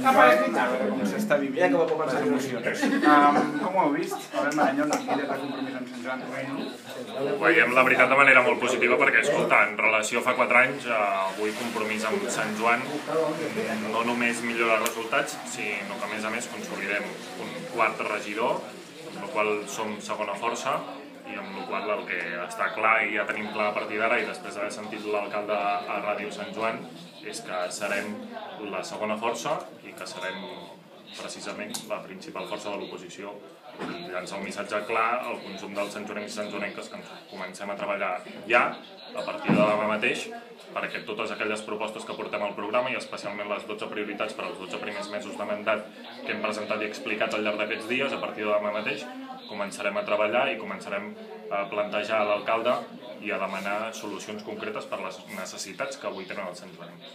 a veure com s'està vivint les emocions. Com ho heu vist? Albert Marañón, líder de Compromís amb Sant Joan. Ho veiem, la veritat, de manera molt positiva perquè, escolta, en relació a fa 4 anys, avui Compromís amb Sant Joan no només millora els resultats, sinó que a més consolidem un quart regidor, amb el qual som segona força, i amb el qual el que està clar i ja tenim clar a partir d'ara, i després d'haver sentit l'alcalde a Ràdio Sant Joan, és que serem la segona força i que serem precisament la principal força de l'oposició, i llançar un missatge clar al conjunt dels santjoanencs i santjoanenques que comencem a treballar ja, a partir de demà mateix, perquè totes aquelles propostes que portem al programa, i especialment les 12 prioritats per als 12 primers mesos de mandat que hem presentat i explicat al llarg d'aquests dies, a partir de demà mateix començarem a treballar i començarem a plantejar a l'alcalde i a demanar solucions concretes per les necessitats que avui tenen els santjoanencs.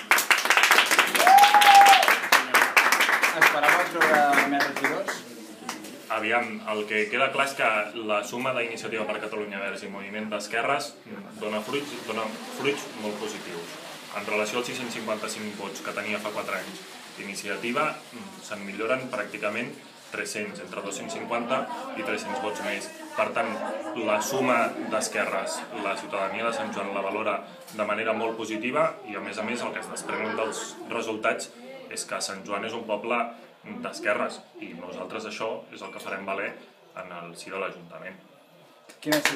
Esperàveu treure més regidors? Aviam, el que queda clar és que la suma d'Iniciativa per Catalunya Verds i Moviment d'Esquerres dona fruits molt positius. En relació als 655 vots que tenia fa 4 anys d'Iniciativa, se'n milloren pràcticament 300, entre 250 i 300 vots més. Per tant, la suma d'esquerres, la ciutadania de Sant Joan la valora de manera molt positiva, i a més el que es desprèn dels resultats és que Sant Joan és un poble d'esquerres, i nosaltres això és el que farem valer en el si de l'Ajuntament. Quina ha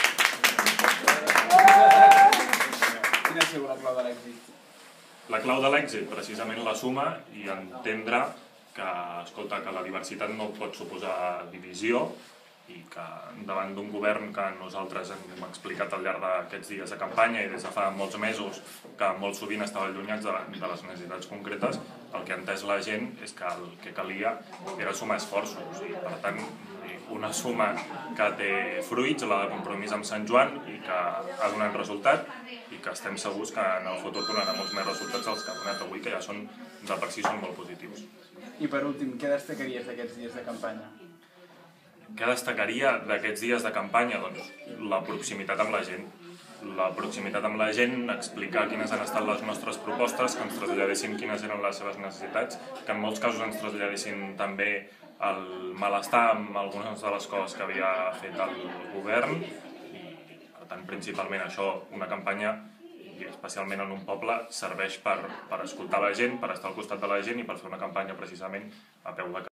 sigut la clau de l'èxit? La clau de l'èxit, precisament la suma, i entendre que, escolta, que la diversitat no pot suposar divisió, i que davant d'un govern que nosaltres hem explicat al llarg d'aquests dies de campanya i des de fa molts mesos que molt sovint estava allunyats de les necessitats concretes, el que ha entès la gent és que el que calia era sumar esforços, i per tant una suma que té fruits, la de Compromís amb Sant Joan, i que ha donat resultat, i que estem segurs que en el futur donarà molts més resultats dels que ha donat avui, que ja són de per si són molt positius. I per últim, què destacaries d'aquests dies de campanya? Què destacaria d'aquests dies de campanya? Doncs la proximitat amb la gent. La proximitat amb la gent, explicar quines han estat les nostres propostes, que ens traslladessin quines eren les seves necessitats, que en molts casos ens traslladessin també el malestar amb algunes de les coses que havia fet el govern, i per tant principalment això, una campanya, i especialment en un poble, serveix per escoltar la gent, per estar al costat de la gent i per fer una campanya precisament a peu de carrer.